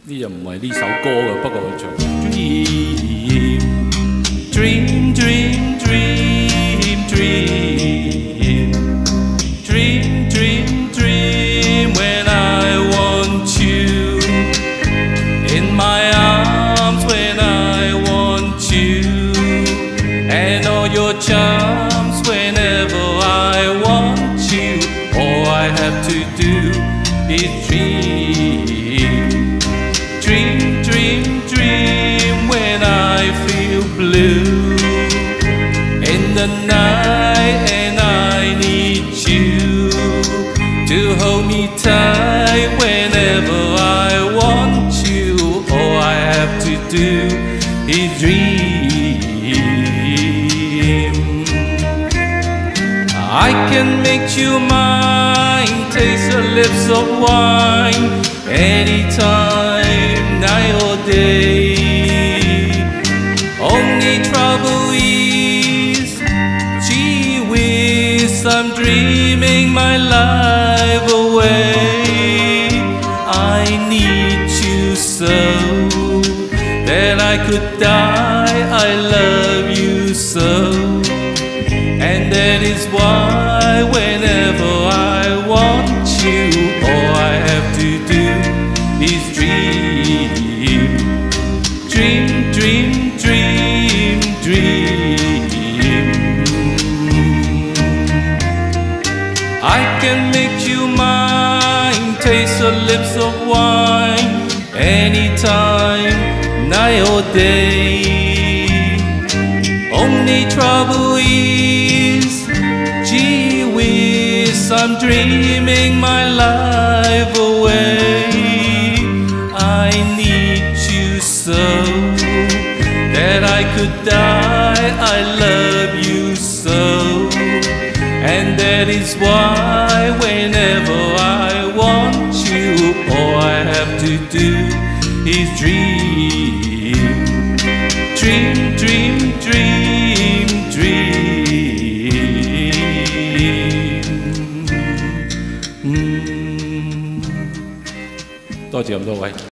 呢就唔係呢首歌嘅，不過佢唱 Dream Dream Dream Dream Dream Dream Dream Dream when I want you in my arms when I want you and all your charms whenever I want you all I have to do is dream Dream, dream, dream when I feel blue in the night and I need you to hold me tight whenever I want you. All I have to do is dream. I can make you mine, taste the lips of wine anytime, night or day. Only trouble is, gee whiz, I'm dreaming my life away. I need you so that I could die. I love you so, and that is why whenever I want you, all I have to do is dream, dream, dream, dream, dream. I can make you mine, taste the lips of wine anytime, night or day. Only trouble is, gee whiz, I'm dreaming my life away. I need you so that I could die. I love you so, and that is why whenever I want you, all I have to do is dream, dream, dream, dream, dream. 多謝咁多位。